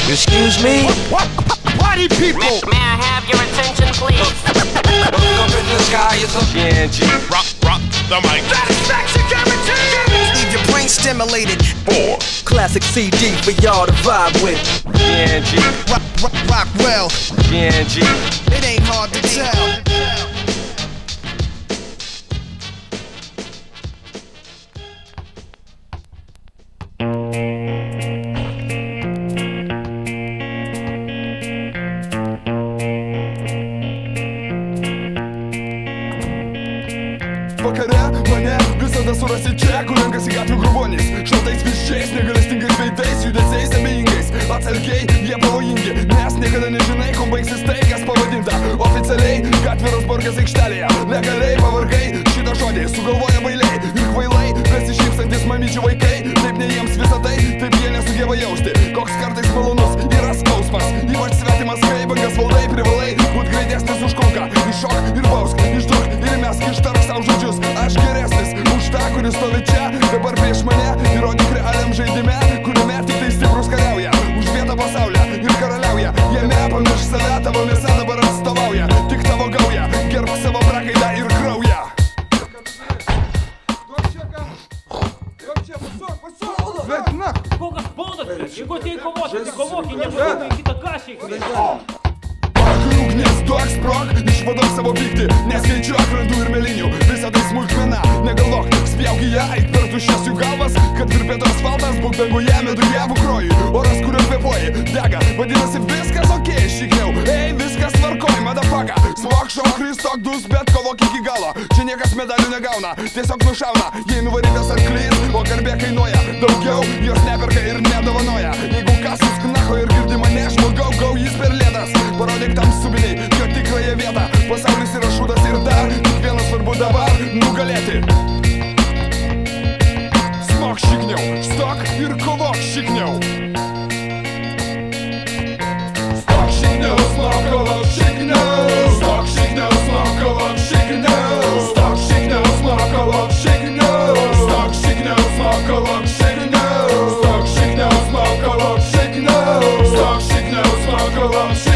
Excuse me? Party people! May I have your attention, please? Look up in the sky, it's a GNG. Rock the mic. Satisfaction guaranteed! Leave your brain stimulated. 4 Classic CD for y'all to vibe with. GNG. Rock well. GNG. It ain't hard to tell. Vakare mane visada surasi čia, kur renkasi gatvių grubonys. Šaltais viščiais, negalestingais veidais, judesiais abejingais. Atsargiai, jie pavojingi, nes niekada nežinai, kuo baigsis tai, kas pavadinta oficialiai Gatviros Borgės aikštelėje. Legaliai pavargai šitą žodį sugalvoja bailiai ir kvailai, besišypsantis mamyčių vaikai. Taip ne jiems visą tai, taip jie nesugeba jausti, koks kartais malonus yra skausmas. Ypač svetimas, kai bangas valdai, privalai būt greitesnis už kulką. Iššok ir bausk, išdurk ir mesk, ištark savo žodžius. Aš geresnis už tą, kuris stovi čia dabar prieš mane. Įrodyk realiam žaidime, kuriame tik tai stiprus kariauja už vietą pasaulio ir karaliauja. Jame pamirš save, tavo mėsa dabar atstovauja tik tavo gauja. Gerbk savo prakaidą ir kraują. Kokias baudas, jeigu atėjai kovoti, tai kovok, nepasiūkai kitą kašį. Ugnis duok sprog, išvaduok savo pyktį, neskaičiuok grandų ir melinių, visą tai smulkmena, negalvok, spjauk į ją, eik per tuščias jų galvas, kad virpėtų asfaltas, būk danguje, meduje, bukrojui, oras, kuriuo kvėpuoji, dega, vadinasi viskas okei, šikniau, ei, viskas tvarkoj, madafaka, smok, šok, kristok, dus, bet kovok iki galo, čia niekas medalių negauna, tiesiog nušauna, jei nuvarytas arklys, o garbė kainuoja, daugiau jos neperka ir nedovanoja, jeigu kas susknacho ir girdi mane, žmogau, gau jis per lėtas, parodyk tam subiniai, jo tikrąją vietą. Pasaulis yra šūdas ir dar tik vienas svarbu dabar nugalėti. Smok šikniau, stok ir kovok šikniau. Stok šikniau, smok kovok šikniau. Stok šikniau, smok kovok šikniau. Stok šikniau, smok kovok šikniau. Stok šikniau, smok kovok šikniau. Stok šikniau, smok kovok šikniau. Stok šikniau, smok kovok šikniau.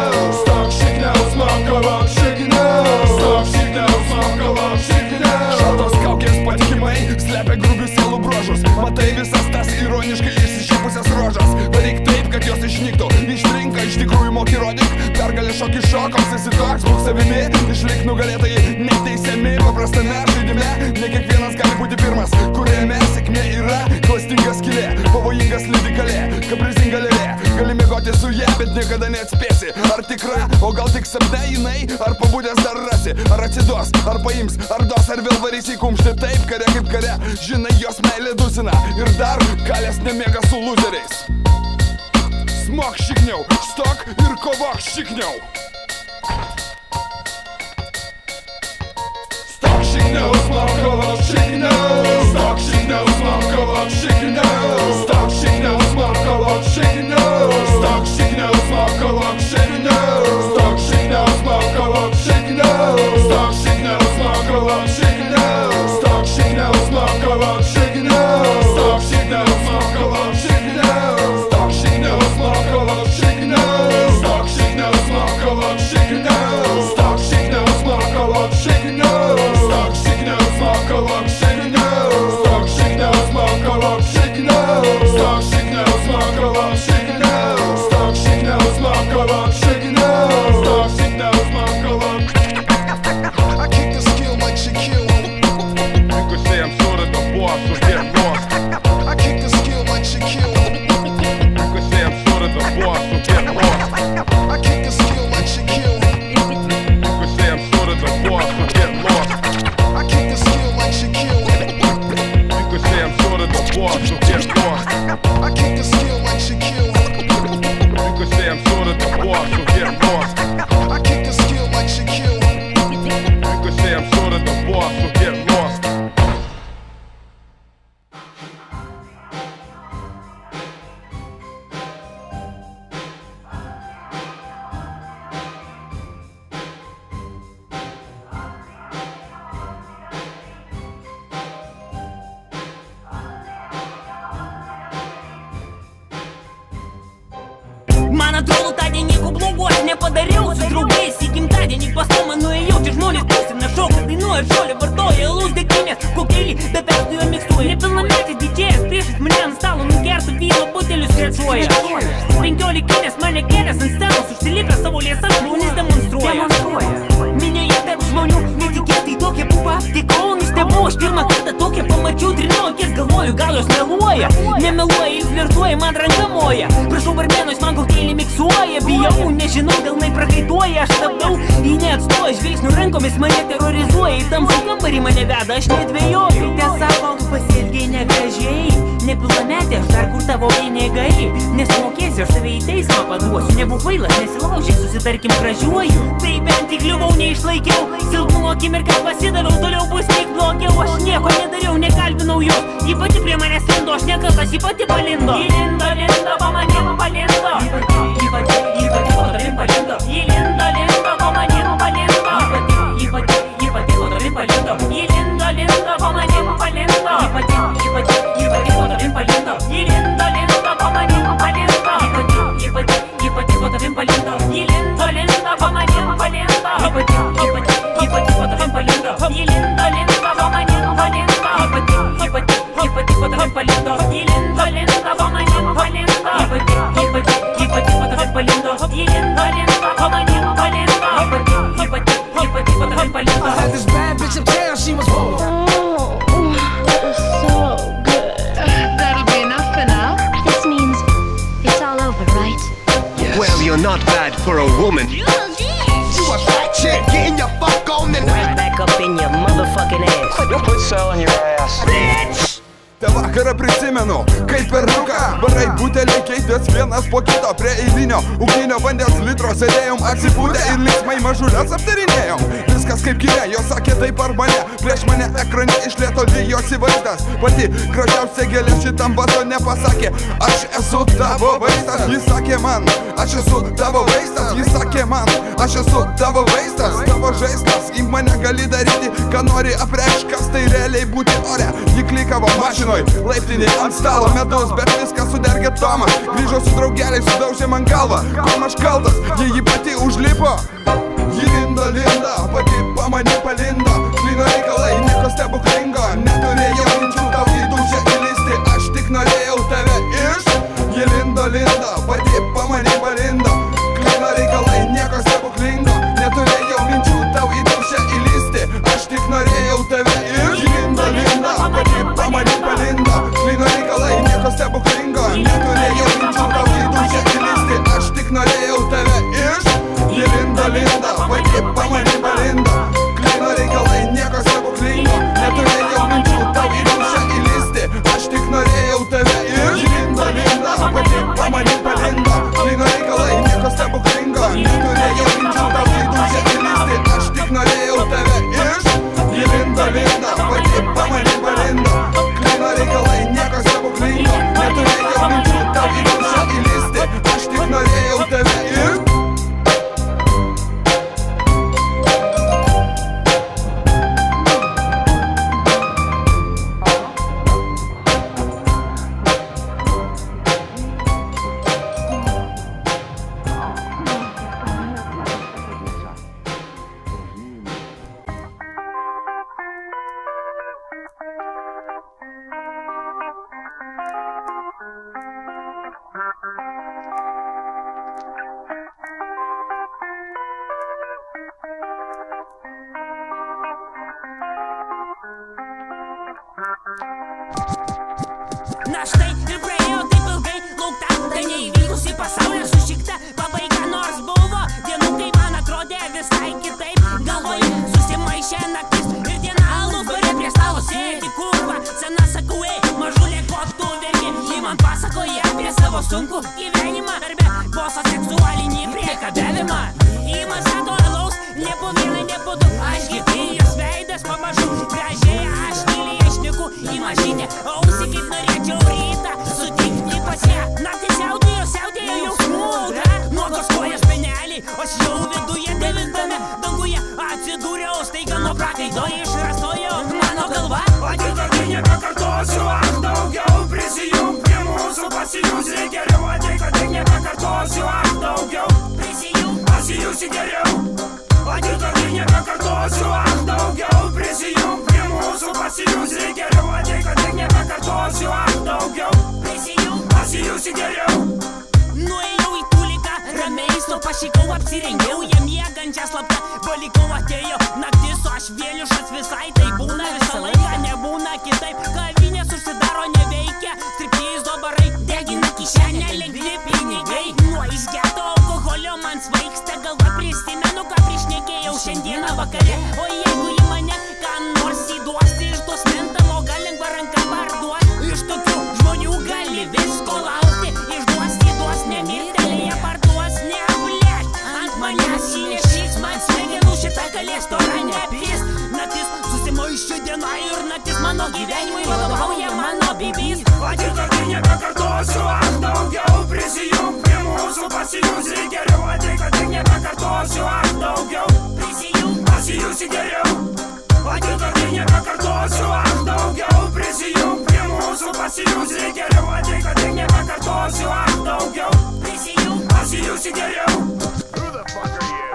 Šaltos kaukės patikimai slepia grubius sielų bruožus. Matai visas tas ironiškai išsišypusias rožas. Daryk taip, kad jos išnyktų. Ištrinka, iš tikrųjų moki rodyk. Pergalė šokį šokoms, esi toks, būk savimi. Išlik nugalėtojai neteisiami paprastame žaidime. Ne kiekvienas gali būti pirmas, kuriame sėkmė yra klastinga skylė, pavojingas lydikalė, kaprizinga lėlė. Gali miegoti su ją, bet niekada neatspėsi. Ar tikra, o gal tik sapne jinai, ar pabudęs dar rasi. Ar atsiduos, ar paims, ar dos, ar vėl varys į kumštį. Taip kare kaip kare, žinai jos meilė dusina. Ir dar kalės nemiega su luzeriais. Smok šikniau, stok ir kovok šikniau. Stok šikniau, smok kovok šikniau. Stok šikniau, smok kovok šikniau. Stok šikniau, smok kovok šikniau. Stok šikniau, smok kovok šikniau. Stok šikniau, smok kovok šikniau. Stok šikniau, smok kovok šikniau. Stok šikniau, smok kovok šikniau. Stok šikniau, smok kovok šikniau. Stok šikniau, smok kovok šikniau. Stok šikniau, smok kovok šikniau. Stok šikniau, smok kovok šikniau. Stok šikniau, smok kovok šikniau. Stok šikniau, smok kovok šikniau. Stok šikniau, smok kovok šikniau. Stok šikniau, smok kovok šikniau. Stok šikniau, smok kovok. I kick the skill like Shaquille. You could say I'm sort of the boss, so get lost. I kick the skill like Shaquille. You could say I'm sort of the boss, so get lost. I kick the skill like Shaquille. You could say I'm sort of the boss, so get lost. I kick the skill like Shaquille. bučiuoja. 15 manekėlės ant scenos užsilipę savo liesas žmonės demonstruoja. Minėje tarp žmonių netikėtai tokia pupa, tik kol nustebau, aš pirmą kartą tokią pamačiau, trinau akis, galvoju, gal jos meluoja. Nemeluoja, jis flirtuoja, man ranka moja. Prašau barmenos, man kokteilį miksuoja. Bijau, nežinau, delnai prakaituoja. Aš stabdau, jį neatstoja, žvilgsnių rankomis mane terrorizuoja. Į tamsų kambarį mane veda, aš nedvejoju. Tiesą sakant, pasielgiai negražiai. Nepilnametė, aš dar kur tavo pinigai. Nesumokėsiu, aš tave į teismą paduosiu. Nebūk kvailas, nesilaužiai, susitarkim gražiuoju. Tai bent įkliuvau, neišlaikiau. Silpnumo akimirką pasidaviau, toliau bus tik blogiau. Aš nieko nedariau, nekalbinau jo. Ji pati prie manęs lindo, aš nekaltas, ji pati palindo. Ji lindo, lindo, po manim palindo. Ji pati po tavim palindo. Ji lindo, lindo, po manim palindo. Ji pati po tavim palindo. Ji lindo, lindo, po manim palindo. Ji pati po tavim palindo. Ji lindo, lindo, po manim palindo. Ji pati po tavim palindo. Ji lindo, lindo, po manim palindo. Ji pati po tavim palindo. Ji lindo, lindo, po manim palindo. Ji pati po tavim palindo. Ji lindo, lindo, po manim palindo. Ji pati po tavim palindo. Ji lindo, lindo, po manim palindo. Ji pati po tavim palindo. I had this bad bitch uptown, she was bold. So good. That'll be enough for now. This means it's all over, right? Well, you're not bad for a woman. You a fat chick, getting your fuck on and Right back up in your motherfucking ass. You'll put cell in your ass. bitch. Tą vakarą prisimenu, kaip per rūką barai buteliai keitės vienas po kito. Prie eilinio ugninio vandens litro sėdėjom atsipūtę ir linksmai mažulės aptarinėjom. Viskas kaip gimė, jos sakė taip arba ne. Prieš mane ekrane iš lėto lijosi vaizdas. Pati gražiausia gėlė šitam batone pasakė, aš esu tavo vaistas. Jis sakė man, aš esu tavo vaistas. Jis sakė man, aš esu tavo vaistas. Tavo žaislas, imk mane gali daryti, ką nori, apreikšk, kas tai realiai būti ore. Ji klikavo mašinoj, laiptinė ant stalo medus, bet viską sudergė Tomas. Grįžo su draugeliai, sudaužė man galvą, kuom aš kaltas, ji pati užlipo. Ji lindo, lindo, pati po mane palindo. Klino reikalai, nieko stebuklingo. Neturėjau minčių tau į dūšią įlisti, aš tik norėjau tave iš. Ji lindo, lindo, pati po mane palindo. Klino reikalai, nieko stebuklingo. Neturėjau minčių tau į dūšią įlisti, aš tik norėjau tave iš. Ji lindo, lindo, pati po mane palindo. Klino reikalai, nieko stebuklingo. Neturėjau minčių tau į dūšią įlisti, aš tik norėjau tave iš. Ji lindo, lindo, pati po mane palindo. Klino reikalai, nieko stebuklingo. Neturėjau minčių tau į dūšią įlisti, aš tik norėjau tave iš. Ji lindo, lindo, pati po mane palindo. Klino reikalai, nieko stebuklingo. Neturėjau minčių tau į dūšią įlisti, aš tik norėjau tave iš. Ji lindo, lindo, pati po mane palindo. Klino reikalai, nieko stebuklingo. Neturėjau minčių tau į dūšią įlisti, aš tik norėjau tave iš. Na štai ir praėjo taip ilgai, laukta, tai neįvykusi pasaulio sušikta pabaiga, nors buvo dienų, kai man atrodė visai kitaip. Galvoju, susimaišė naktis ir diena, alus bare prie stalo sėdi kurva. Sena sakau, mažulė, ko tu verki? Ji man pasakoja apie savo sunkų gyvenimą, darbe boso seksualinį priekabiavimą. Ji man sako alaus, nepo vieną, nepo du, aš girdėjęs veidas pamažu gražiai, aš tyliai šneku į mažinę ausį, kaip norėčiau rytą sutikti pas ją. Naktį siautėjo jausmų audra, nuogos kojas peneliai, aš jau viduje devintame danguje atsidūriau, staiga nuo prakaito išrasojo mano galva. Atidarkai nebekartosiu, aš daugiau prisijung prie mūsų, pasijūsi geriau, atidarkai nebekartosiu, aš daugiau prisijung, pasijūsi geriau. Atidarkai nebekartosiu, aš daugiau prisijung prie mūsų, pasijūsi geriau, atidarkai nebekartosiu, aš daugiau prisijung, pasijūsi geriau. pašykau, apsirengiau, jie miegančią slaptą palikau, atėjo naktis, o aš vienišas visai, tai būna visą laiką, nebūna kitaip, kavinės užsidaro, neveikia, striptizo barai, degina kišenę, lengvi pinigai, nuo išgerto alkoholio man svaigsta galva, prisimenu, ką prišnekėjau šiandieną vakare, o jeigu į mane ką nors įduosi, išduos mentalo, gal lengva ranka parduoti, iš tokių žmonių gali visko laukti, išduos, įduos, nemirtelėje parduos, ne blėt, ant manęs įnešys, man smegenų šitą galės torą nepis, naktis susimaišė diena ir naktis mano gyvenimui vadovauja mano bibis. Atitartai nebekartosiu, aš daugiau prisijung prie mūsų, pasijūsi geriau, atitartai nebekartosiu, aš daugiau prisijung, pasijūsi geriau. Atitartai nebekartosiu, aš daugiau prisijung prie mūsų, pasijūsi geriau, atitartai nebekartosiu, aš daugiau prisijung, pasijūsi geriau. Who the fuck are you?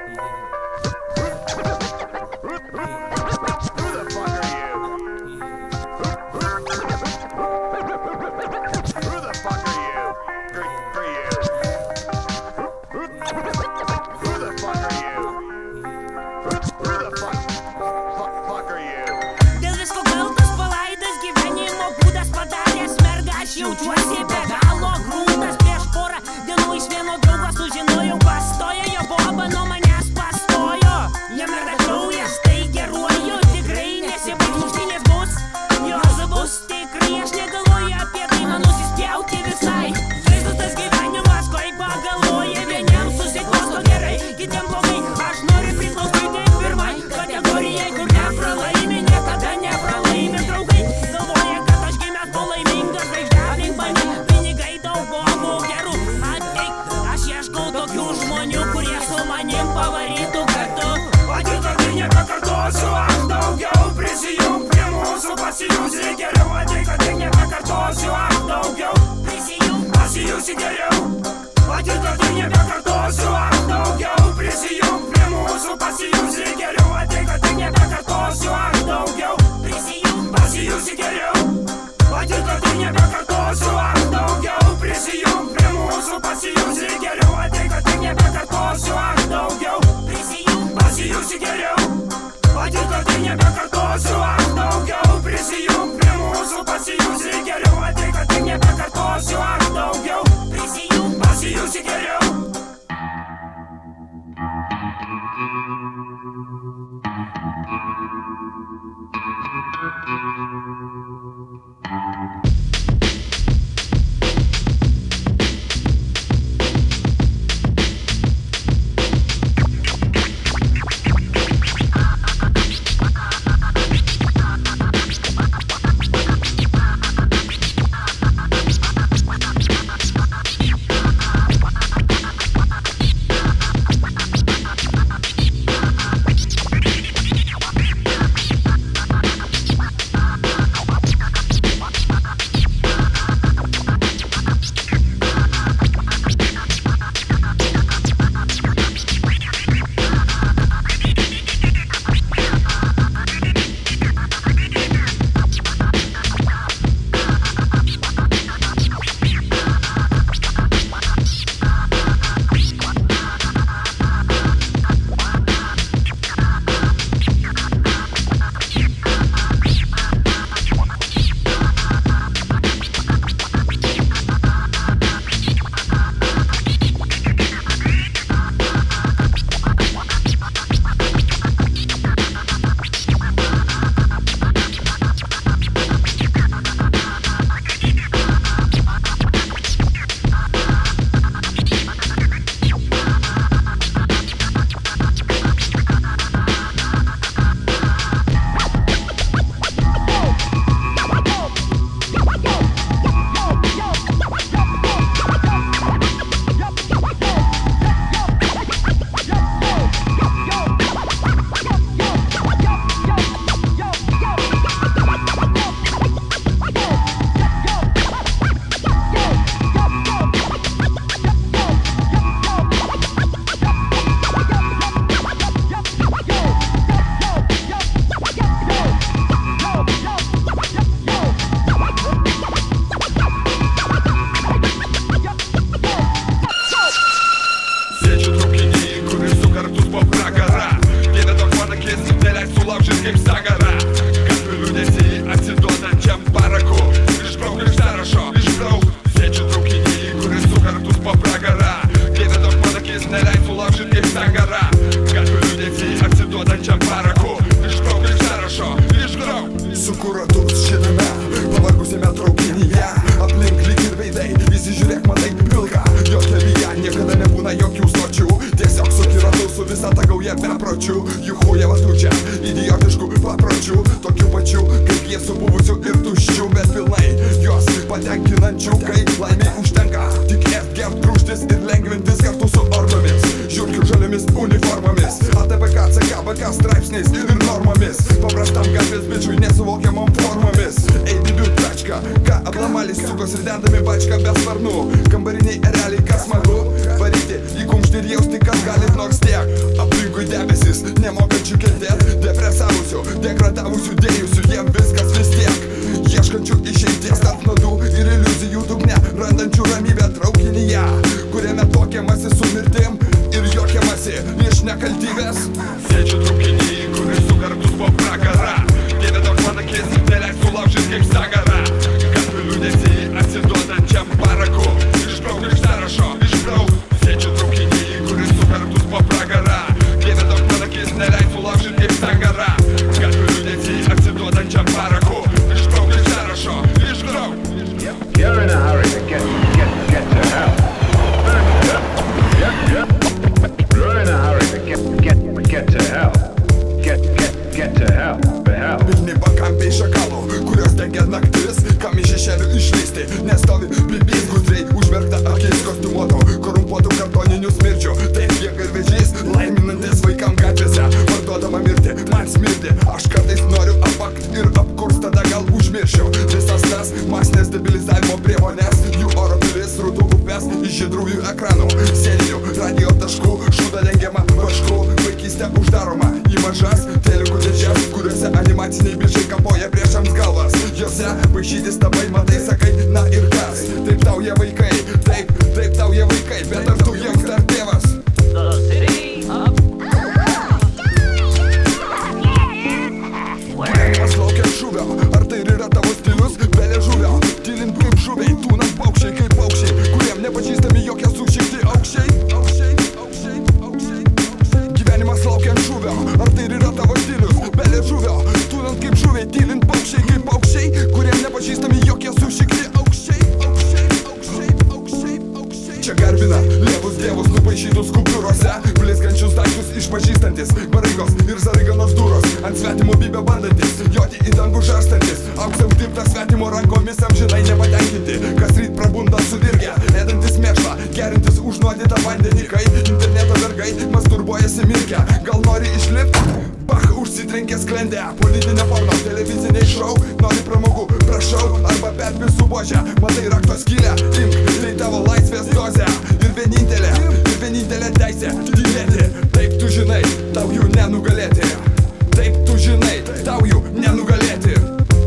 Jaučiuosi be galo grūtas, prieš porą dienų iš vieno draugo sužinojau, pastojo, jo boba nuo manęs pastojo, jam yra kraujas, tai geruoju, tikrai nesibaigs muštynės bus, jos bus tikrai, aš negalvoju apie tai, man nusispjauti visai, žaistas tas gyvenimas, kai pagalvoja, vieniem susiklosto gerai, kitiem blogai, aš noriu priklausyti pirmai kategorijai, kur nepralaimi, niekada nepralaimi draugai, galvoja, kad aš gimęs buvo laimingas, pinigai daug blogų gerų ateik, aš ieškau tokių žmonių, kurie su manim pavarytų kartu. Atitartai nebekartosiu, aš daugiau prisijung prie mūsų, pasijūsi geriau, atitartai nebekartosiu, aš daugiau prisijung, pasijūsi geriau. Atitartai nebekartosiu, aš daugiau prisijung prie mūsų, pasijūsi geriau, atitartai nebekartosiu, aš daugiau prisijung, pasijūsi geriau. Atitartai nebekartosiu, aš daugiau prisijung prie mūsų, pasijūsi geriau, atitartai nebekartosiu, aš daugiau prisijung, pasijūsi geriau. Atitartai nebekartosiu, aš daugiau prisijung prie mūsų, pasijūsi geriau, atitartai nebekartosiu, aš daugiau prisijung, pasijūsi geriau. Karus šitame pavargusiame traukinyje. Aplink lyg ir veidai, įsižiūrėk matai pilką. Jo kelyje niekada nebūna jokių stočių. Tiesiog suki ratu su visa ta gauja bepročių. Jų chujeva tučia idiotiškų papročių, tokių pačių kaip jie subuvusių ir tuščių, bet pilnai juos patenkinančių, kai laimė užtenka tik ėst, gert, grūžtis ir lengvintis kartu su ordomis, žiurkių žaliomis uniformomis, ATBK, CKBK straipsniais ir normomis, paprastam gatvės bičiui nesuvokiamom formomis. Eibibių tačka, ką ablamalis sukos ir dendami bačką be sparnų. Kambariniai ereliai, kas smagu varyti į kumštį ir jausti, kad galit nors tiek. Aplinkui debesis, nemokančių kentėt, depresavusių, degradavusių, dėjusių, jiem viskas vis tiek. Ieškančių išeities tarp nuodų ir iliuzijų dugne, randančių ramybę traukinyje, kuriame tokiamasi su mirtim ir jokiamasi iš nekaltybės. Sėdžiu traukinyje, kuris sukartus po pragarą. Dieve toks man akis, neleis sulaužyt kaip sagarą. Gatvių liūdesį atsiduodančiam paraku. Išbrauk iš sąrašo, išbrauk. Sėdžiu traukinyje, kuris sukartus po pragarą. Dieve toks man akis, neleis sulaužyt kaip sagarą. Gatvių liūdesį atsiduodančiam paraku. Išbrauk iš sąrašo, išbrauk. You're in a hurry to get to hell. You're in a hurry to get to hell. Get to hell. The hell. Pilni pakampiai šakalų, kurios dengia naktis, kam iš šešėlių išleisti. Nestovi bibys gudriai, užmerkta akiais kostiumuotų, korumpuotų kartoninių smirčių. Taip jie garvežiais, laiminantis vaikam gatvėse, parduodama mirti, man smirti. Aš kartais noriu apakt ir apkurs, tada gal užmiršiu visas tas masinės debilizavimo priemonės, jų oro pilis, rūtų upės, iš žydrųjų ekranų, sėdinių, radio taškų, šūda dengiama vašku, vaikystė uždaroma į mažas telikų dėžės, kuriuose animaciniai bičiai kapoja priešams galvas. Jose paišyti stabai, matai, sakai, na ir kas. Taip tau jie vaikai, taip tau jie vaikai, bet ar tu jiems dar tėvas? Gyvenimas laukia žuvio, ar tai ir yra tavo stilius? Be liežuvio, tylint kaip žuviai, tūnant paukščiai kaip paukščiai, kuriem nepažįstami jokie sušikti aukščiai. Gyvenimas laukia žuvio, ar tai ir yra tavo stilius? Be liežuvio, tūnant kaip žuviai, tylint paukščiai kaip paukščiai, kuriem nepažįstami jokie sušikti aukščiai. Čia garbina lievus dievus nupaišytus skulptūrose, blizgančius daiktus išpažįstantis, baraigos ir zaraiganos dūros, ant svetimo bybę bandantis, joti į dangų žarstantis, auksą uždirbtą svetimo rankomis amžinai nepatenkinti, kas ryt prabunda sudirgę, ėdantis mėšlą, gerintis užnuodytą vandenį, kai interneto vergai masturbuojasi mirkę. Gal nori išlipti? Bach užsitrenkė sklendę, politinė porno, televiziniai šou, nori pramogų, prašau, arba perpis su buožę, matai rakto skylę, imk, tai tavo laisvės dozė, ir vienintelė teisė tylėti, taip tu žinai, tau jų nenugalėti, taip tu žinai, tau jų nenugalėti.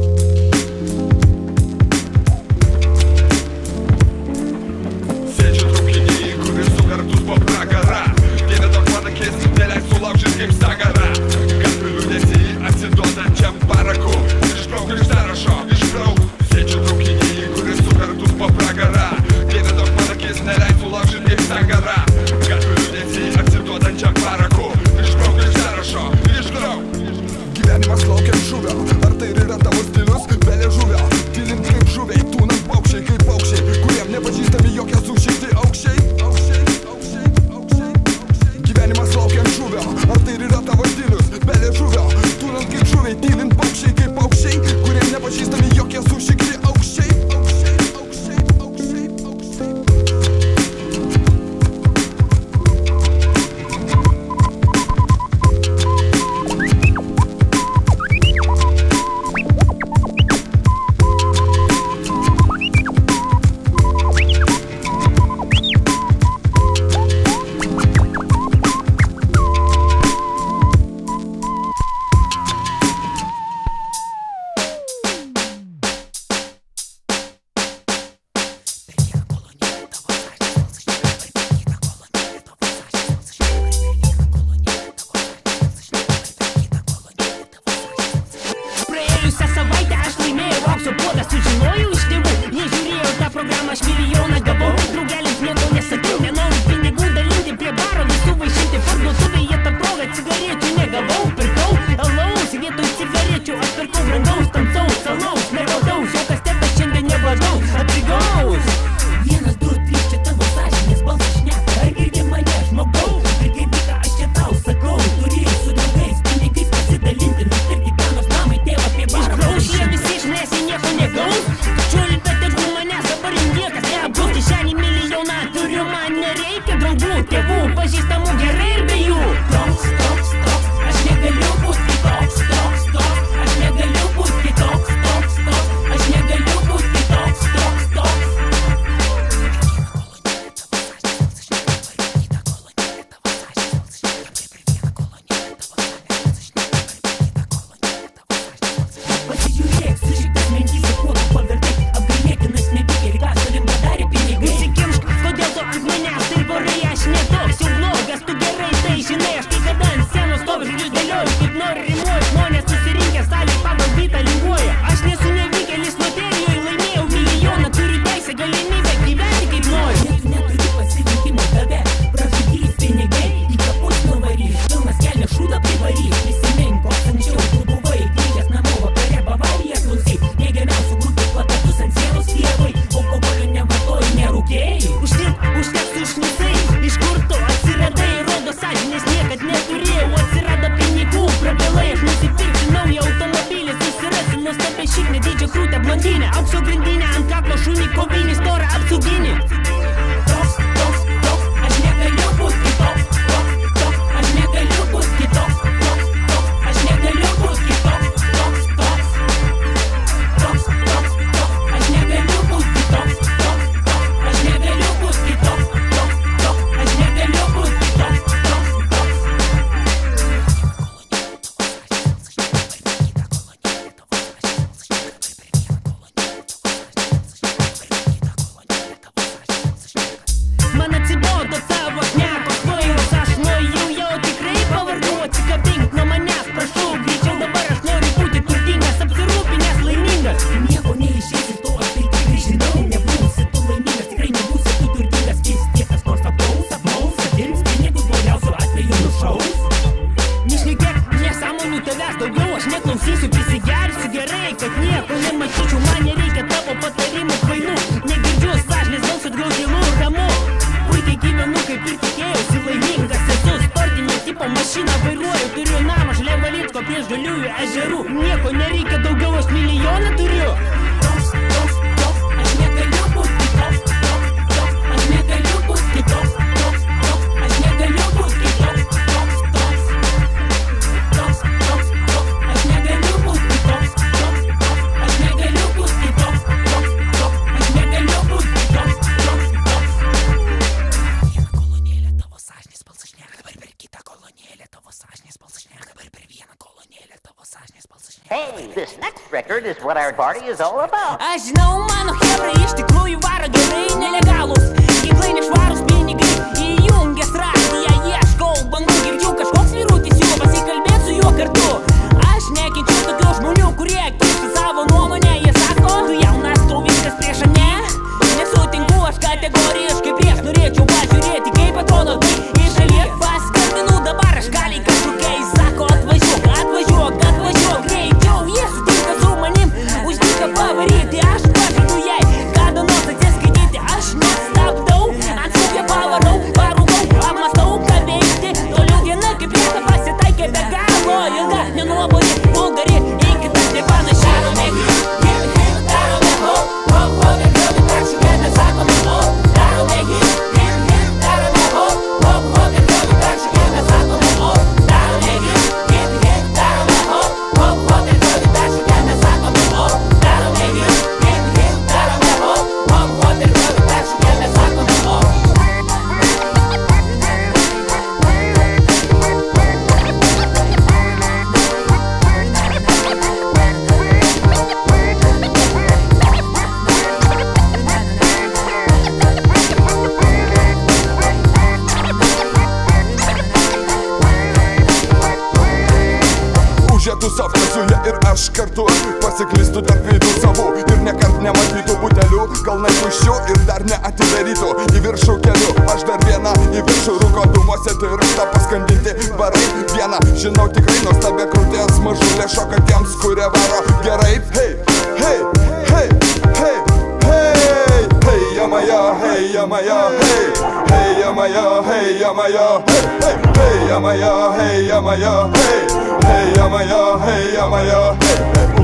Sėdžiu traukinyje, kuris sukartus po pragarą, dieve toks man akis, neleis sulaužyt kaip sagarą. Gatvių liūdesį atsiduodančiam paraku, išbrauk iš sąrašo, išbrauk. Sėdžiu traukinyje, kuris sukartus po pragarą, dieve toks man akis, neleis sulaužyt kaip sagarą. Gatvių liūdesį atsiduodančiam paraku, išbrauk iš sąrašo, išbrauk. Gyvenimas laukia žuvio, ar tai ir yra tavo stilius? Be liežuvio, tylint kaip žuviai, tūnant paukščiai kaip paukščiai, kuriem nepažįstami jokie sušikti aukščiai. Gyvenimas laukia žuvio, ar tai ir yra tavo stilius? Be liežuvio, tūnant kaip žuviai, tylint paukščiai kaip paukščiai, kuriem nepažįstami jokie sušikti aukščiai. gaus. Čiūlint, bet iš manęs dabar jau niekas nebus. Kišenį milijoną turiu, man nereikia draugų, tėvų, pažįstamų gerai ir be jų. Toks, toks, toks, aš negaliu būt kitoks. Toks, toks, aš negaliu būt kitoks. Toks, toks, aš negaliu būt kitoks. Toks, toks. Pasižiūrėk, sužygtas mentyse, kuo tu pavertai. Apgailėtinas nevykėlį, ką savim padarė pinigai. Užsikimšk, kodėl tu ant manęs taip varai. Aš ne toks jau blogas, tu gerai tai žinai. Aš kai kada ant scenos stoviu, žodžius dėlioju, kaip nori rimuoju. Žmonės susirinkę salėj pagal bitą linguoja. Aš nesu nevykėlis loterijoje, laimėjau milijoną. Turiu teisę, galimybę gyventi kaip noriu. Tu neturi pasirinkimo, tave pražudys pinigai. Į kapus nuvarys, pilnas kelnes šūdą privarys. Prisimink, koks anksčiau tu buvai grįžęs namo vakare Bavariją klausyk. Mėgiamiausių grupių plakatus ant sienos tėvai. Alkoholio nevartoji, nerūkėjai. Užteks užknisai, iš kur tu atsiradai. Rodo sąžinės niekad neturėjau. Atsirado pinigų, prabilai. Aš nusipirksiu naują automobilį. Susirasiu nuostabią šiknę, dydžio krūtę blondinę. Aukso grandinę, ant kaklo šunį, kovinį, storą apsauginį. Toks, toks, toks, aš negaliu būt kitoks. Toks, toks, aš negaliu būt kitoks. Toks, toks, aš negaliu būt kitoks. Toks, toks, toks, toks, toks, aš negaliu būt kitoks. Toks, toks, aš negaliu būt kitoks. Toks, toks, aš negaliu būt kitoks. Man atsibodo tavo šnekos kvailos, aš nuėjau jau tikrai pavargau. Atsikabink nuo manęs, prašau, greičiau dabar aš noriu būti turtingas, apsirūpinęs, laimingas. Nieko neišeisi, to aš tai tikrai žinau. Nebūsi tu laimingas, tikrai nebūsi tu turtingas. Vis tiek kas nors apgaus, atims pinigus, blogiausiu atveju nušaus. Nešnekėk nesąmonių, tavęs daugiau aš neklausysiu. Prisigersiu gerai, kad nieko nematyčiau. Man nereikia tavo patarimų kvailų. Negirdžiu sąžinės balso, atgal tylu ir ramu. Puikiai gyvenu, kaip ir tikėjausi, laimingas esu. Sportinio tipo mašiną vairuoju, turiu namą šalia Valicko prieš Žaliųjų ežerų. Nieko nereikia daugiau, aš milijoną turiu. Toks, toks, toks, aš negaliu būt kitoks. Toks, toks, aš negaliu būt kitoks. Toks, toks, aš negaliu būt kitoks. Toks, toks, toks, toks, toks, aš negaliu būt kitoks. Toks, toks, aš negaliu būt kitoks. Toks, toks, aš negaliu būt kitoks. Toks, toks. Vieną kolonėlę tavo sąžinės balsas šneka, dabar per kitą kolonėlę tavo sąžinės balsas šneka, dabar per vieną kolonėlę tavo sąžinės balsas šneka. Hey, this next record is what our party is all about. Aš žinau, mano hebrai iš tikrųjų varo gerai, nelegalūs ginklai, nešvarūs pinigai. Įjungęs radiją ieškau bangų, girdžiu kažkoks vyrutis siūlo pasikalbėt su juo kartu. Aš nekenčiu tokių žmonių, kurie kiša savo nuomonę. Jie sako, tu jaunas, tau viskas prieš ane. Nesutinku, aš kategoriškai prieš. Norėčiau pažiūrėti, kaip atrodo tai iš šalies. Paskambinu dabar, aš gali kažkokiai. Sako, atvažiuok, atvažiuok, atvažiuok greičiau. Jie sutinka su manim, už dyką pavaryti. Aš pažadu jai, kada nors atsiskaityti. Aš nestabdau, ant sugę pavarau, parūgau, apmastau, ką veikti. Toliau diena kaip vieta pasitaikė be galo. Ilga, nenuobodi, vulgari, į kitas nepanaši. Darome ho, ho, ho, nekalbi, tak šiandien sakome ho. Darome hit, hit, hit, darome ho, ho, ho, nekalbi, tak šiandien sakome ho. Darome hit, hit, hit, darome ho, ho, ho, nekalbi, tak šiandien sakome ho. Darome hit, hit, hit, darome ho, ho, ho, nekalbi, tak šiandien sakome ho. Užėtų safkazuja ir aš kartu pasiklistų tarp veidų savų ir nekart nematytų butelių, kalnai tuščių ir dar neatidarytų. Į viršų keliu, aš dar vieną į viršų rūko dūmuose tirštą paskandinti barai. Vieną, žinau tikrai nuostabę krūties mažulę šoka tiems, kurie varo gerai. Hey, hey, hey, hey, hey, hey, Yamaya, hey, Yamaya, hey, hey, Yamaya, hey, Yamaya, hey, hey, hey, Yamaya, hey, Yamaya, hey, hey, Yamaya, hey, Yamaya, hey, ugnim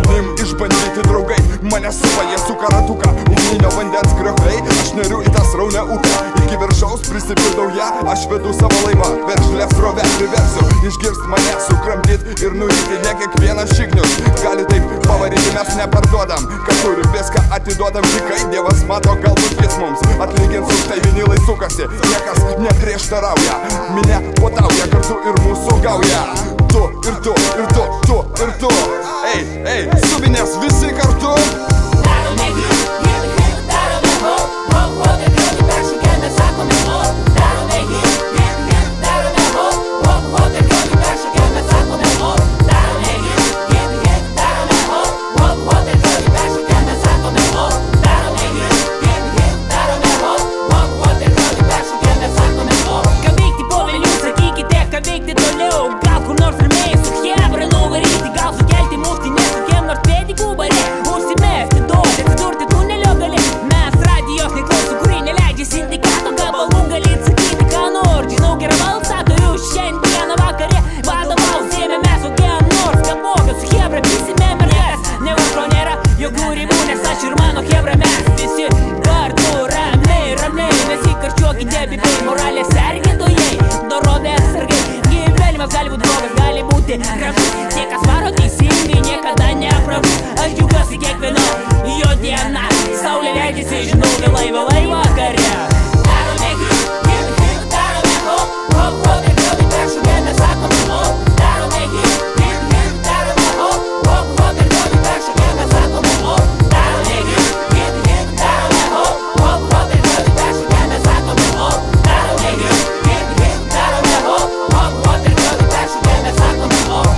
išbandyti draugai. Mane supa, jie suka ratuką, ugninio vandens kriokliai. Aš neriu į tą sraunę upę, iki viršaus prisipildau ją. Aš vedu savo laivą, veržlės srovę priversiu. Išgirst mane, sukramdyt ir nuryti. Ne kiekvienas šiknius gali taip pavaryti, mes neparduodam. Kad turi viską atiduodam tikai. Dievas mato, galbūt jis mums atlygins už tai. Vinilai sukasi, niekas neprieštarauja. Minia potauja, kartu ir mūsų gauja. Tu ir tu, ir tu, tu ir tu. Ei, ei, subinės visi kartu. Darome hit, hit, hit, darome hop, hop, hop, ir groti peršokę mes sakome hop. Darome hit, hit, hit, darome hop, hop, hop, ir groti peršokę mes sakome hop. Darome hit, hit, hit, darome hop, hop, hop, ir groti peršokę mes sakome hop. Darome hit, hit, hit, darome hop, hop, hop, ir groti peršokę mes sakome hop. Ką veikti po vėlių, sakykite, ką veikti toliau. Gal kur nors ramiai su chebra nuvaryti, gal sukelti mūsų nesukiem nors pėdikų bare. Užsimesti daug, atsidurti tunelio gali. Mes radijos neklauso, kurį neleidžia sindikato gabalų. Gali atsakyti, ką nors, žinau gerą balsą turiu. Šiandieną vakare vadovausime mes kokiam nors. Ką blogas su chebra prisime merės. Ne už to nėra jokių ribų, nes aš ir mano chebra mes visi kartu ramiai, ramiai. Nesikarščiuokite, bibiai, moralės sergėtojai, dorovės sargai. Gyvenimas gali būti blogas, gali būti gražus. Tie, kas varo teisingai, niekada nepražus. Aš džiaugiuosi kiekviena jo diena. Saulė leidžiasi, žinau, vėlai, vėlai vakare. Darome hit, hit, hit, darome hop, hop, hop, ir groti peršokę mes sakome hop. Darome hit, hit, hit, darome hop, hop, hop, ir groti peršokę mes sakome hop. Darome hit, hit, hit, darome hop, hop, hop, ir groti peršokę mes sakome hop. Darome hit, hit, hit, darome hop, hop, hop, ir groti peršokę mes sakome hop.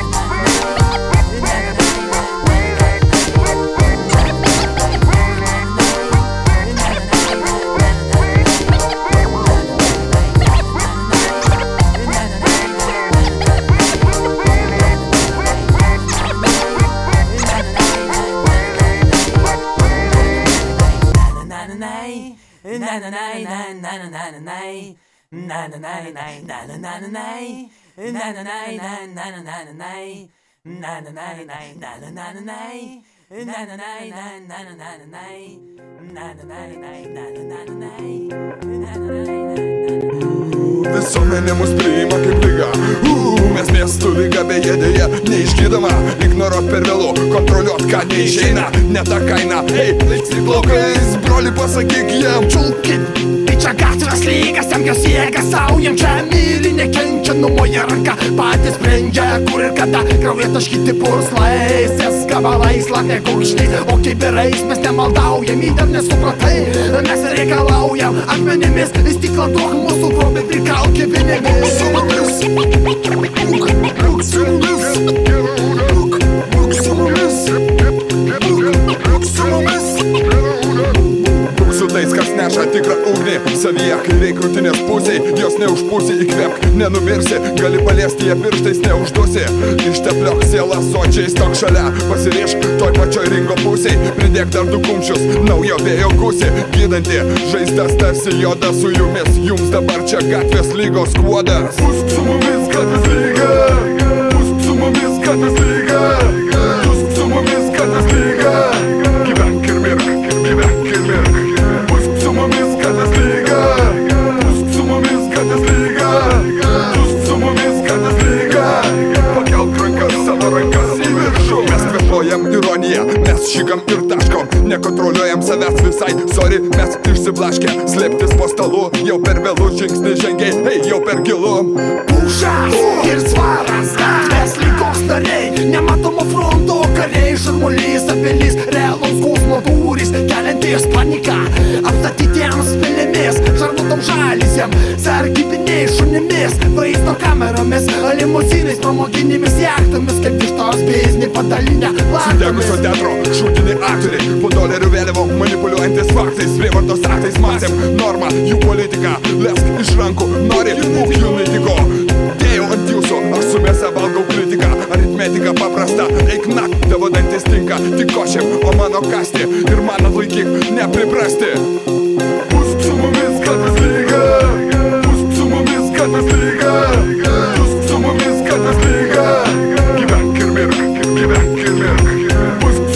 Visuomenė mus priima kaip lyga. Mes miestų lyga beje dėja neišgydama. Ignoruot per vėlu, kontroliuot ką neišeina. Ne ta kaina, hei, linksmi plaukais. Broli pasakyk jam, Čulkit, tai čia gatvės lygas, jam jos jėga saujam. Čia myli, nekenčia, numoja ranka. Patys sprendžia, kur ir kada. Krauja taškyti purslais, gabalais, lakė gurkšniai. O kibirais mes nemaldaujam, įdam nesupratai. Mes reikalaujam akmenimis, į stiklą duok mūsų grobį prikalki pinigais. Su mumis, būk su mumis, būk su mumis, būk su mumis. Būk su tais, kas neša tikrą ugnį savyje, kairiai krūtinės pusėj. Jos neužpūsi, įkvėpk, nenumirsi. Gali paliesti ją pirštais, neužduosi. Ištepliok sielą sočiais, tok šalia. Pasirišk toj pačioj ringo pusėj. Pridėk dar du kumščius, naujo vėjo gūsi. Gydanti žaizdas tarsi joda su jumis. Jums dabar čia gatvės lygos skuodas. Būk su mumis, gatvės lyga. Būk su mumis, gatvės lyga. Būk su mumis, gatvės lyga. Gyvenk ir mirk, gyvenk ir mirk. Būk su mumis, gatvės lyga. Būk su mumis, gatvės lyga. Būk su mumis, gatvės lyga. Pakelk rankas, savo rankas į viršų. Mes kvėpuojam ironiją, mes šykam ir taškom. Nekontroliuojam savęs visai, sorry, mes išsiblaškę. Slėptis po stalu, jau per vėlų žingsnį žengiai, hei, jau per gilu. Pušas ir svaras, gatvės lygos nariai. Nematomo fronto kariai, šarmulys, apelys, realaus skausmo dūris, keliantis paniką, apstatytiems pilimis, žarnotom žalizėm, sargybiniai šunimis, vaizdo kameromis, limuzinais, pramoginėmis jachtomis, kaip vištos biznį padalinę Sudegusio teatro šūdini aktoriai, po dolerių vėliavo manipuliuojantis faktais, prievartos aktais masėm norma, jų politika, lesk iš rankų, nori, būk jų naitiko. Dėjau ant jūsų, aš su mėsa valgau kritiką, aritmetika paprasta, eik nak, tavo dantis tinka, tik košėm, o mano kasti ir man atlaikyk, nepriprasti. Būk su mumis, gatvės lyga. Būk su mumis, gatvės lyga. Būk su mumis, gatvės lyga. Gyvenk ir mirk, gyvenk ir mirk. Būk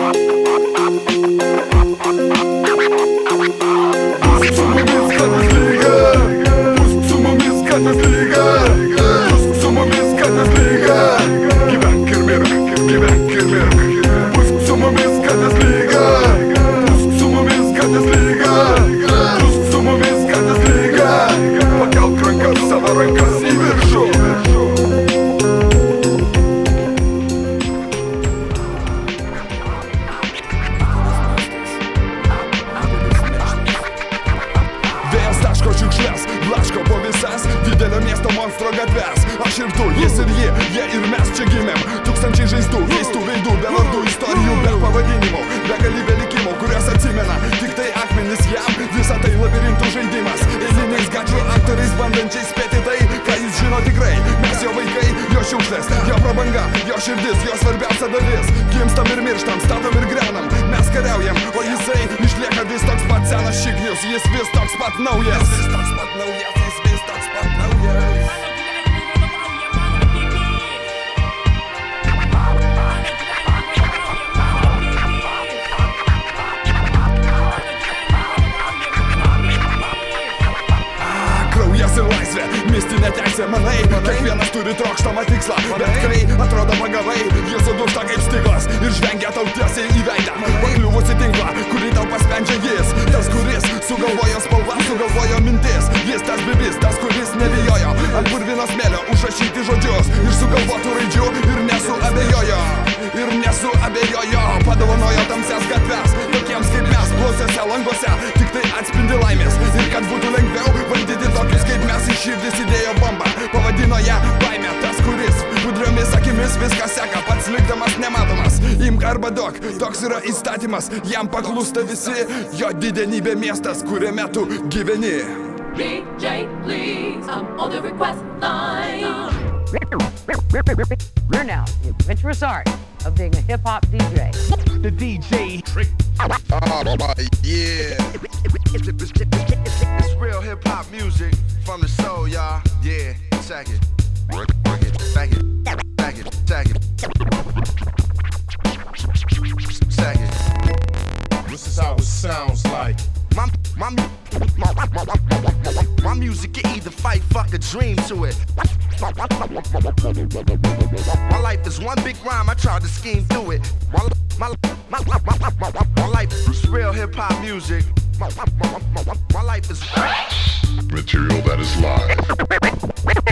Jam paklūsta visi, jo didenybė miestas, kuriame tu gyveni. DJ, please, I'm on the request line. We're now the adventurous art of being a hip-hop DJ. The DJ trick. Yeah. It's real hip-hop music from the soul, y'all. Yeah, check it. Work it, back it, back it, back it. Second. This is how it sounds like. My music can either fight, fuck, or dream to it. My life is one big rhyme, I tried to scheme through it. My life is real hip-hop music. My life is material that is live.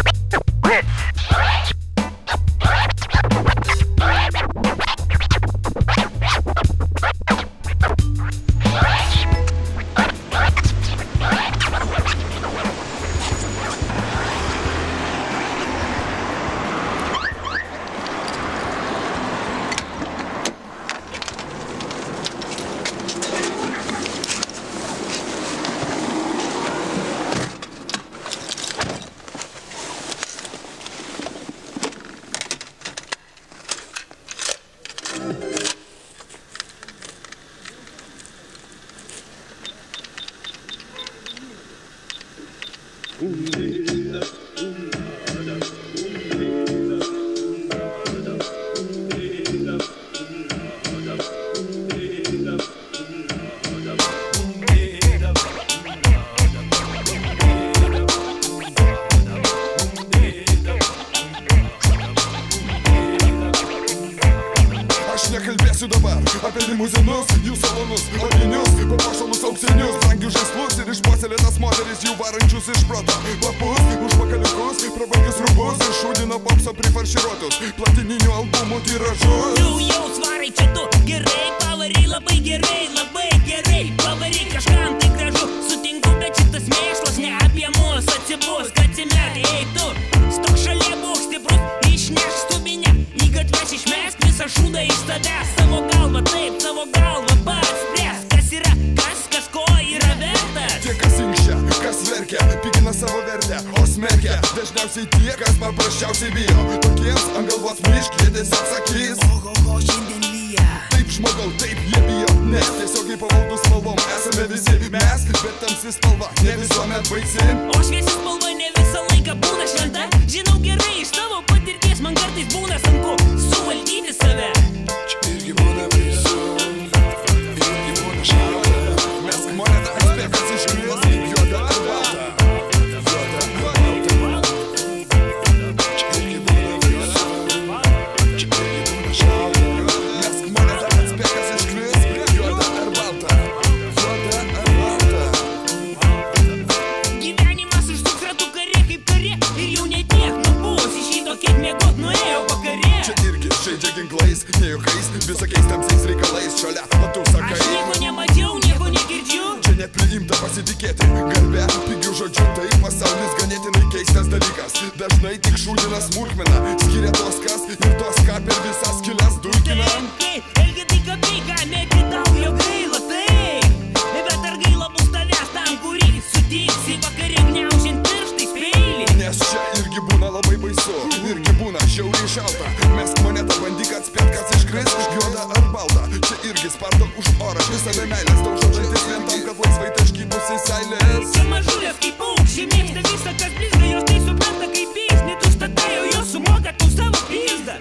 Nekalbėsiu dabar apie limuzinus, jų salonus, odinius, papuošalus auksinius, brangius žaislus ir išpuoselėtas moteris, jų varančius iš proto lapus, užpakaliukus, prabangius rūbus ir šūdino popso prifarširuotus platininių albumų tiražus. Jau svarai čia tu gerai, pavarai labai gerai, pavarai kažkam tai gražu, sutinku, bet šitas mėšlas ne apie mus atsibus, kad atsimerkai, ei tu, stok šalia būk stiprus, išneš stubinę, į gatves išmesk visą šūdą iš tavęs, savo galvą taip, savo galvą pats spręs, kas yra, kas ko yra vertas. Tie, kas inkščia, kas verkia, pigina savo vertę, o smerkia, dažniausiai tie, kas paprasčiausiai bijo, tokiems ant galvos miškėdės atsakys. O šiandien lyja. Taip žmogau, taip jie bijo, nes tiesiogiai pavaldus spalvom esame visi mes, bet tamsi spalva ne visuomet baisi. O šviesi spalva ne visą laiką būna šventa, žinau gerai, iš tavo patirties man kartais būna sunku suvaldyti save. Čia irgi būna baisu. reikalais šalia, o tu sakai. Aš nieko nemačiau, nieko negirdžiu. Čia net priimta pasitikėti. Garbė, pigių žodžių, tai pasaulis ganėtinai keistas dalykas. Dažnai tik šūdina smulkmena, skiria tos kas ir tos ką per visas skylės dulkina. Elgi tai kapeiką, mėgi tau jo gaila, taip. Bet ar gaila bus tavęs tam, kurį sutiksi vakarė gniaužint pirštais peilį? Nes čia irgi būna labai baisu, irgi būna žiauriai šalta. Mesk monetą, bandyk atspėt, kas iškris, juoda ar balta. Čia irgi spardo už orą, visada meilės daužo dantis vien tam, kad laisvai taškytųsi seilės. Čia mažulės kaip paukščiai mėgsta visą, kas blizga, jos tai supranta kaip pys. Ne tu statai, o jos sumoka tu savo pizdą.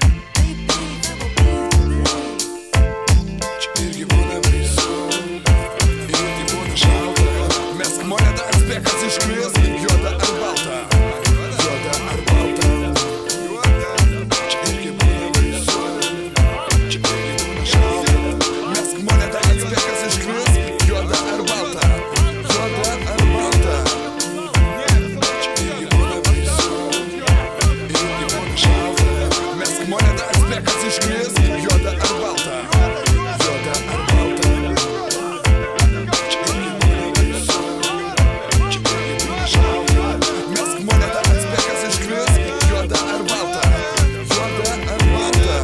Čia irgi būna baisu, irgi būna šalta. Mesk monetą, atspėk, kas iškris, juoda ar balta. Juoda ar balta. Čia irgi būna baisu, čia irgi būna šalta. Mesk monetą, atspėk, kas iškris, juoda ar balta. Juoda ar balta. Čia irgi būna baisu, irgi būna šalta. Mesk monetą, atspėk, kas iškris, juoda ar balta. Juoda ar balta. Čia irgi būna baisu, čia irgi būna šalta. Mesk monetą, atspėk, kas iškris, juoda ar balta. Juoda ar balta.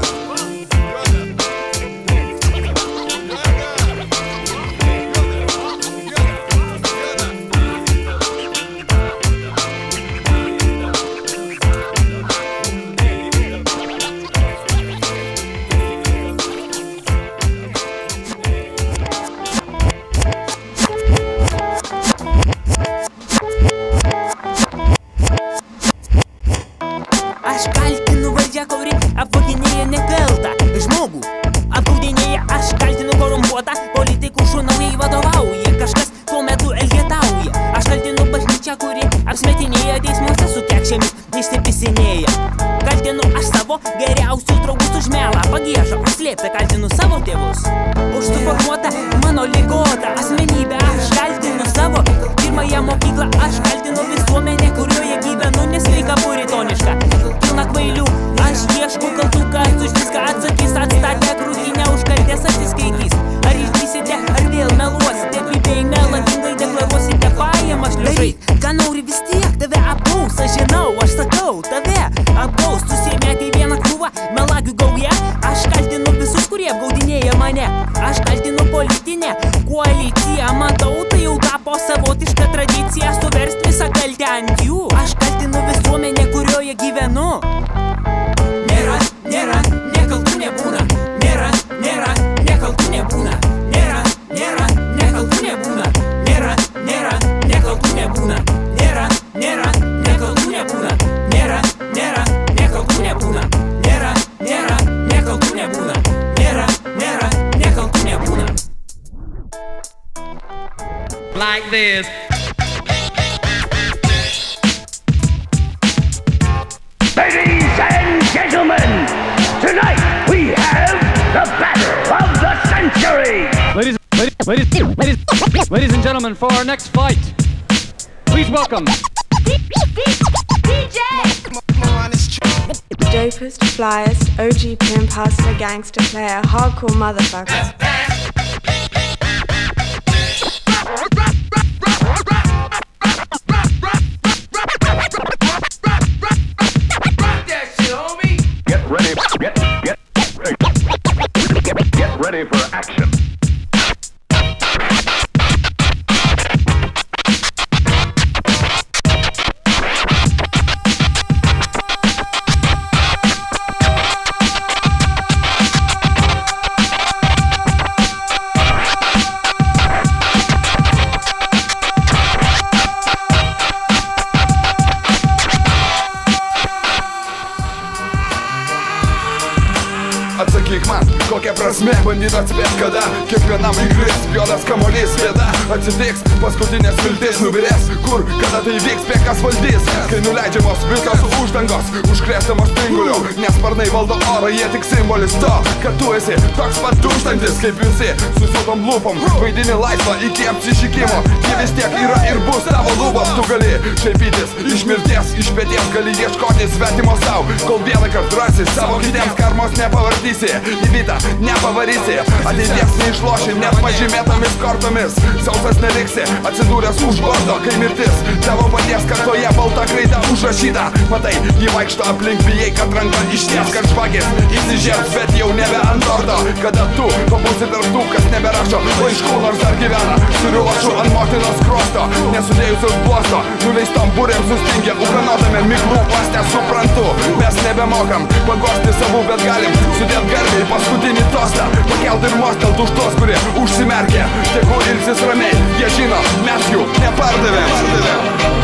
Aš kaltinu valdžią, kuri apvaginėja nekaltą žmogų. Apgaudinėja, aš kaltinu korumpuotą politikų šūnaujai vadovauja. Kažkas tuo metu elgetauja. Aš kaltinu bažnyčią, kuri apsmetinėja teismuose su kekšėmis išsipisinėja. Kaltinu aš savo geriausius draugus už melą, pagiežą, užslėptą. Kaltinu savo tėvus už suformuotą mano ligotą asmenybę. Aš kaltinu savo pirmąją mokyklą. Aš kaltinu visuomenę, kurioje gyvenu, nesveika puritoniška. Pilna kvailių, aš ieškau kaltų, kas už viską atsakys. Atstatę krūtinę už kaltės atsiskaitys. Ar išdrįsite, ar vėl meluosite, pipėjai melagingai deklaruosite pajamas šliužai. Ką nori vis tiek, tave apgaus, aš žinau, aš sakau, tave apgaus. Susimetė į vieną krūvą, melagių gauja. Aš kaltinu visus, kurie apgaudinėja mane. Aš kaltinu politinę koaliciją. Matau, tai jau tapo savotiška tradicija suverst visą kaltę ant jų. Aš kaltinu visuomenę, kurioje gyvenu. Nėra, nėra, nekaltų nebūna. Nėra, nėra, nekaltų nebūna. Nėra, nėra, nekaltų nebūna. Nėra, nėra, nekaltų nebūna. Nėra, nėra, nekaltų nebūna. Nėra, nėra, nekaltų nebūna. Nėra, nėra, nekaltų nebūna. Nėra, nėra, nekaltų nebūna. Like this. Ladies and gentlemen, tonight we have the battle of the century. Ladies and gentlemen, for our next fight, please welcome DJ! Dopest, flyest, OG pimp, hustler, gangster, player, hardcore motherfucker. Get ready for action. Atsakyk man, kokia prasme bandyt atspėt kada kiekvienam įkris juodas kamuolys vieta atsitiks, paskutinės viltis nubirės. Kur, kada tai vyks, kas valdys? Kai nuleidžiamos visos uždangos, užkrėstamos pinguliu, nes sparnai valdo orą, jie tik simbolis to, kad tu esi toks pat dūžtantis kaip visi. Su silpom lūpom vaidini laisvą iki apsišikimo, jie vis tiek yra ir bus tavo lūpos. Tu gali šaipytis iš mirties, iš pėties, gali ieškoti svetimo sau, kol vieną kartą rasi savo kitiems karmos nepavartysi. Į vytą, ne nepavarysi, ateities neišloši, net pažymėtomis kortomis. Sausas neliksi, atsidūręs už borto, kai mirtis tavo paties kartoje balta kreida užrašyta. Matai, jį vaikšto aplink, bijai, kad ranka išties, kad žvagės įsižiebs, bet jau nebe ant torto. Kada tu pabūsi tarp tų, kas neberašo laiškų, nors dar gyvena suriu lašų ant motinos skrosto, nesudėjusios blosto, nuleistom burėm sustingę, ukanodami miglų uostę. Suprantu, mes nebemokam pagosti savų, bet galim sudėt garbiai paskutinį tostą, pakelt ir mostelt už tos, kurie užsimerkė. Tegu ilsis ramiai, jie žino, mes jų nepardavėm.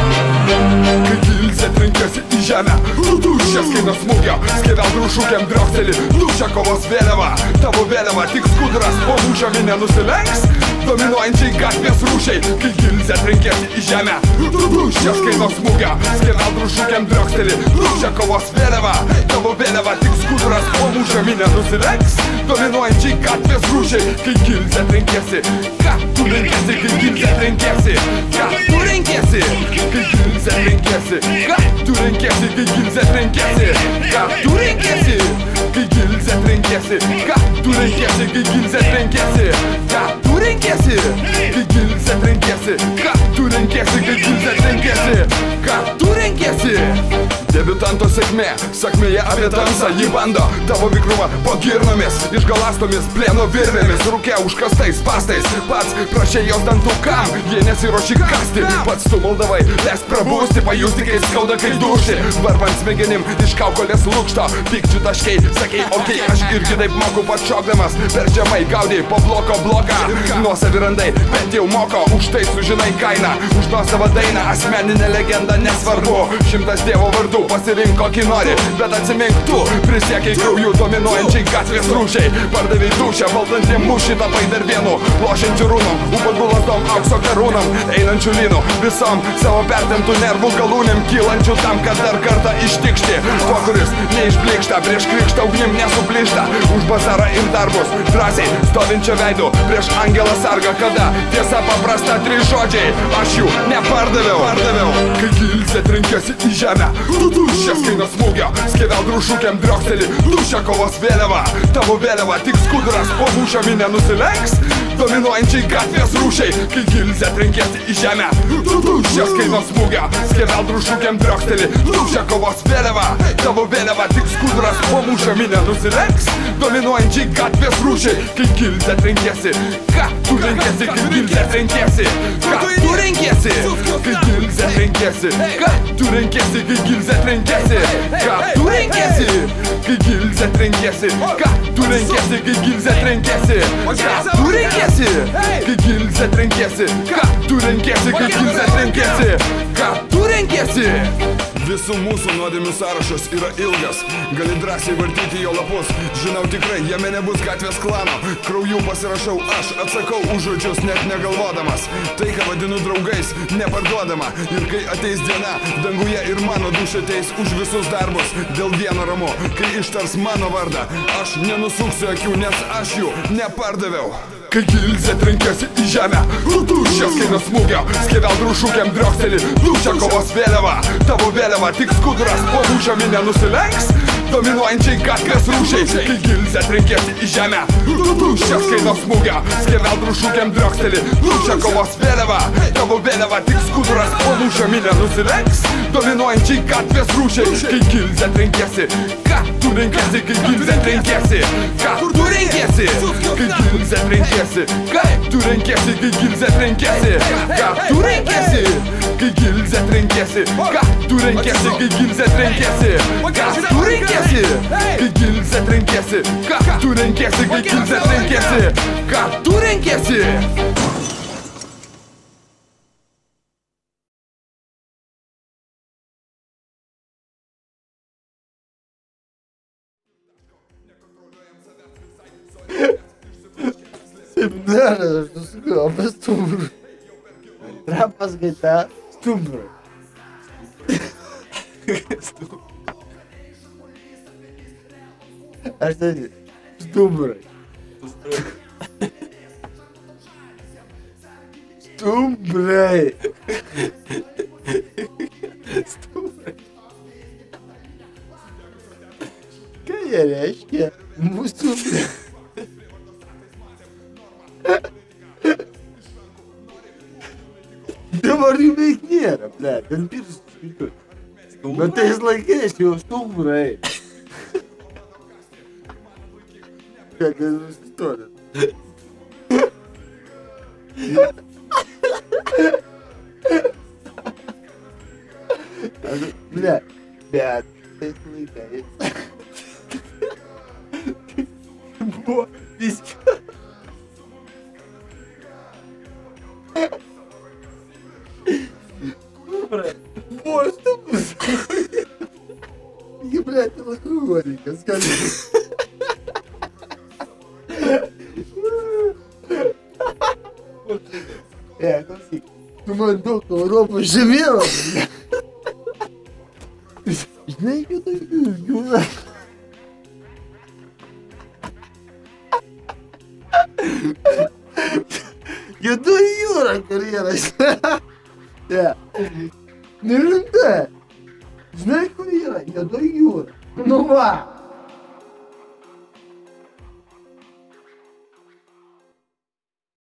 Kai gilzė trenkėsi į žemę, tuščias kai nuo smūgio, skeveldrų šūkiam driokteli tuščia kovos vėliava. Tavo vėliava tik skuduras, po mūšio minė nusilenks, dominuojančiai gatvės rūšiai. Kai gilzė trenkėsi į žemę, tuščias kai nuo smūgio, skeveldrų šūkiam driokteli tuščia kovos vėliava. Tavo vėliava tik skuduras, po mūšio minė nusilenks, dominuojančiai gatvės rūšiai. Kai gilzė trenkėsi, ką tu renkėsi, kai gilzė trenkėsi, ką tu renkėsi, kai gilzė trenkėsi, ką tu renkėsi, kai gilzė trenkėsi, ką tu renkėsi, kai gilzė trenkėsi, ką tu renkėsi, kai gilzė trenkėsi, ką tu renkėsi, kai gilzė trenkėsi, ką tu renkėsi, kai gilzė trenkėsi, ką tu renkėsi. Debiutanto sėkmė, sakmėje apie tamsą, jį bando tavo vikrumą po girnomis, išgalastomis plėno virvėmis, rūke užkastais pastais. Pats prašė jos dantų, kam jie nesiruoši kasti, pats tu maldavai, leis prabūsti, pajusti, kaip skauda, kai duši. Barbant smegenim iš kaukolės lūkšto, pykčių taškai, sakei, okei, aš irgi taip moku pašokdamas, per žemai gaudai po bloko bloką. Nuo savirandai, bet jau moko, už tai sužinai kainą, už nuosavą dainą, asmeninę legendą nesvarbu. 100 dievo vardų pasirink kokį nori, bet atsimink tu, prisiekiai krauju dominuojančiai gatvės rūšiai. Pardavai dušę, valdantiem mūšį tapai dar vienu, lošiančių rūnom, ubagų lasdom, aukso karūnom, einančių lynų, visom savo pertemptų nervų galūnėm, kylančių tam, kad dar kartą ištikšti. Tuo, kuris neišblikšta, prieš krikštą ugnim nesuplyšta, už bazarą ir darbus, drąsiai stovinčio veidu, prieš angelą sargą, kada tiesa paprasta 3 žodžiai, aš jų nepardaviau. Kai gilzė trenkėsi į žemę, tuščias kai nuo smūgio, skeveldrų šūkiam driokteli tuščia kovos vėliava. Tavo vėliava tik skuduras, po mūšio minė nusilenks, dominuojančiai gatvės rūšiai. Kai gilzė trenkėsi į žemę, tuščias kai nuo smūgio, skeveldrų šūkiam driokteli tuščia kovos vėliava. Tavo vėliava tik skuduras, po mūšio minė nusilenks, dominuojančiai gatvės rūšiai. Kai gilzė trenkėsi, ką tu renkėsi, kai gilzė trenkėsi, ką tu renkėsi, kai gilzė trenkėsi, ką tu renkėsi, kai gilzė trenkėsi, ką tu renkėsi, kai gilzė trenkėsi, ką tu renkėsi, kai gilzė trenkėsi, ką tu renkėsi, kai gilzė trenkėsi, ką tu renkėsi, kai gilzė trenkėsi, ką tu renkėsi. Visų mūsų nuodėmių sąrašas yra ilgas, gali drąsiai vartyti jo lapus. Žinau tikrai, jame nebus gatvės klano, krauju pasirašau, aš atsakau už žodžius net negalvodamas. Tai, ką vadinu draugais, neparduodama. Ir kai ateis diena, danguje ir mano duša ateis už visus darbus. Dėl vieno ramu, kai ištars mano vardą, aš nenusuksiu akių, nes aš jų nepardaviau. Kai gilzė trenkėsi į žemę, tuščias kai nuo smūgio, skeveldrų šūkiam driokteli tuščia kovos vėliava. Tavo vėliava tik skuduras, po mūšio minė nusilenks, dominuojančiai gatvės rūšiai. Kai gilzė trenkėsi į žemę, tuščias kai nuo smūgio, skeveldrų šūkiam driokteli tuščia kovos vėliava. Tavo vėliava tik skuduras, po mūšio minė nusilenks, dominuojančiai gatvės rūšiai. Kai gilzė trenkėsi, ką tu renkėsi, kai gilzė trenkėsi, ką tu renkėsi, kai gilzė trenkėsi, ką tu renkėsi, kai gilzė trenkėsi, ką tu renkėsi, kai gilzė trenkėsi, ką tu renkėsi, kai gilzė trenkėsi, ką tu renkėsi, kai gilzė trenkėsi, ką tu renkėsi, kai gilzė trenkėsi, ką tu renkėsi. Semnarea, nu știu, am fost stumbru. Treaba zgătea stumbru. Asta e, stumbru. Stumbru. Stumbru. Ką jie reiškia? Mūsų Dabar jų beveik nėra, ble, ten pirštus skaičiuot. Bet tais laikais jau stumbrai. Ką ten istorija? Ble, bet tais laikais buvo viskas. Buvo stumbras. Taigi, ble, tai alkoholikas, ką klausyk, tu man daug Europos žemėlapį. Žinai, kad jūra. Juodoji jūra, kur yra. Nerimtai. Žinai, kur yra? Juodoji jūra. Nu va.